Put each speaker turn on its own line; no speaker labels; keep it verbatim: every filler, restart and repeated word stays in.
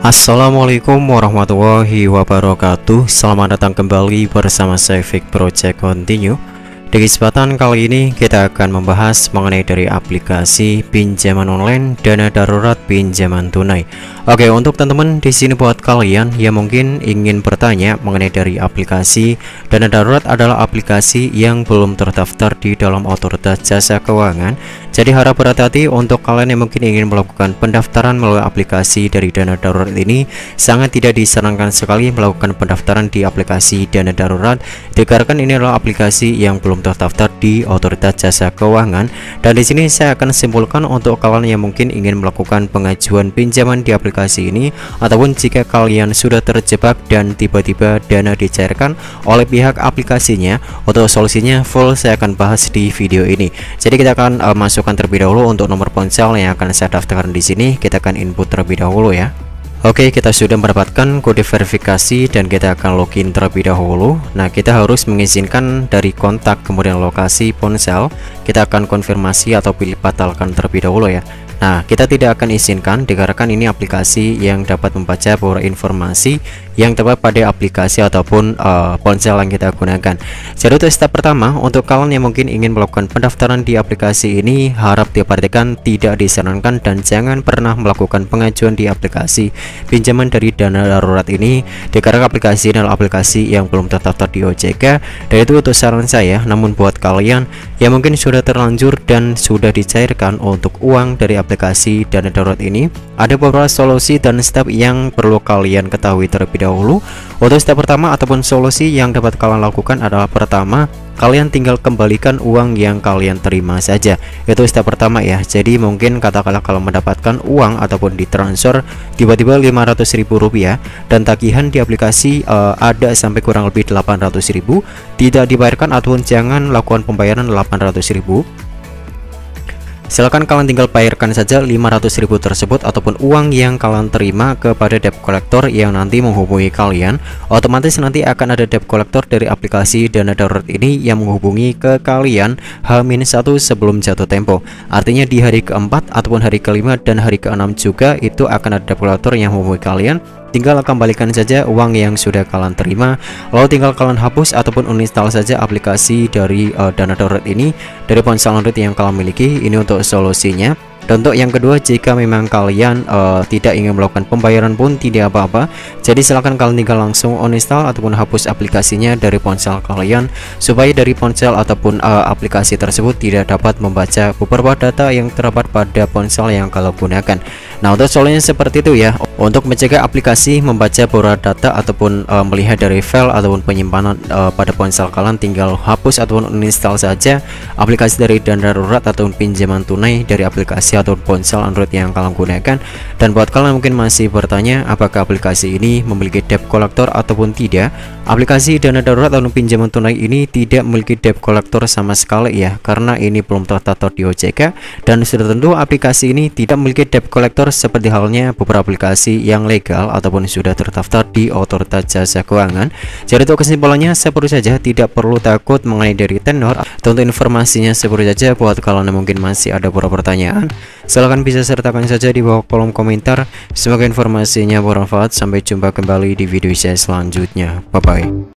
Assalamualaikum warahmatullahi wabarakatuh. Selamat datang kembali bersama saya Fik Project Continue. Di kesempatan kali ini kita akan membahas mengenai dari aplikasi pinjaman online dana darurat pinjaman tunai. Oke, untuk teman-teman di sini buat kalian yang mungkin ingin bertanya mengenai dari aplikasi dana darurat adalah aplikasi yang belum terdaftar di dalam Otoritas Jasa Keuangan. Jadi harap berhati-hati untuk kalian yang mungkin ingin melakukan pendaftaran melalui aplikasi dari dana darurat ini. Sangat tidak disarankan sekali melakukan pendaftaran di aplikasi dana darurat, dikarenakan ini adalah aplikasi yang belum terdaftar di Otoritas Jasa Keuangan. Dan di sini saya akan simpulkan untuk kalian yang mungkin ingin melakukan pengajuan pinjaman di aplikasi ini, ataupun jika kalian sudah terjebak dan tiba-tiba dana dicairkan oleh pihak aplikasinya, untuk solusinya full saya akan bahas di video ini. Jadi kita akan uh, masukkan terlebih dahulu untuk nomor ponsel yang akan saya daftarkan di sini. Kita akan input terlebih dahulu ya. Oke, kita sudah mendapatkan kode verifikasi dan kita akan login terlebih dahulu. Nah, kita harus mengizinkan dari kontak kemudian lokasi ponsel. Kita akan konfirmasi atau pilih batalkan terlebih dahulu ya. Nah, kita tidak akan izinkan dikarenakan ini aplikasi yang dapat membaca beberapa informasi yang terdapat pada aplikasi ataupun uh, ponsel yang kita gunakan. Jadi untuk step pertama, untuk kalian yang mungkin ingin melakukan pendaftaran di aplikasi ini, harap diperhatikan tidak disarankan dan jangan pernah melakukan pengajuan di aplikasi pinjaman dari dana darurat ini, dikarenakan aplikasi ini adalah aplikasi yang belum terdaftar di O J K. Dan itu untuk saran saya. Namun buat kalian yang mungkin sudah terlanjur dan sudah dicairkan untuk uang dari aplikasi dana darurat ini, ada beberapa solusi dan step yang perlu kalian ketahui terlebih dahulu. Untuk step pertama ataupun solusi yang dapat kalian lakukan adalah, pertama, kalian tinggal kembalikan uang yang kalian terima saja. Itu step pertama ya. Jadi mungkin katakanlah kalau mendapatkan uang ataupun ditransfer tiba-tiba lima ratus ribu rupiah dan tagihan di aplikasi uh, ada sampai kurang lebih delapan ratus ribu, tidak dibayarkan ataupun jangan lakukan pembayaran delapan ratus ribu. Silakan kalian tinggal bayarkan saja lima ratus ribu tersebut ataupun uang yang kalian terima kepada debt collector yang nanti menghubungi kalian. Otomatis nanti akan ada debt collector dari aplikasi dana darurat ini yang menghubungi ke kalian H minus satu sebelum jatuh tempo. Artinya di hari keempat ataupun hari kelima dan hari keenam juga itu akan ada debt collector yang menghubungi kalian. Tinggal kembalikan saja uang yang sudah kalian terima, lalu tinggal kalian hapus ataupun uninstall saja aplikasi dari uh, dana darurat ini dari ponsel Android yang kalian miliki. Ini untuk solusinya. Dan untuk yang kedua, jika memang kalian uh, tidak ingin melakukan pembayaran pun tidak apa-apa. Jadi silakan kalian tinggal langsung uninstall ataupun hapus aplikasinya dari ponsel kalian, supaya dari ponsel ataupun uh, aplikasi tersebut tidak dapat membaca beberapa data yang terdapat pada ponsel yang kalian gunakan. Nah, untuk solusinya seperti itu ya. Untuk mencegah aplikasi membaca beberapa data ataupun uh, melihat dari file ataupun penyimpanan uh, pada ponsel kalian, tinggal hapus ataupun uninstall saja aplikasi dari dana darurat ataupun pinjaman tunai dari aplikasi atau ponsel Android yang kalian gunakan. Dan buat kalian mungkin masih bertanya apakah aplikasi ini memiliki debt collector ataupun tidak, aplikasi dana darurat atau pinjaman tunai ini tidak memiliki debt collector sama sekali ya, karena ini belum terdaftar di O J K. Dan sudah tentu aplikasi ini tidak memiliki debt collector seperti halnya beberapa aplikasi yang legal ataupun sudah terdaftar di Otoritas Jasa Keuangan. Jadi untuk kesimpulannya seperti saja, tidak perlu takut mengenai dari tenor. Untuk informasinya seperti saja. Buat kalian yang mungkin masih ada beberapa pertanyaan, silahkan bisa sertakan saja di bawah kolom komentar. Semoga informasinya bermanfaat. Sampai jumpa kembali di video saya selanjutnya. Bye bye.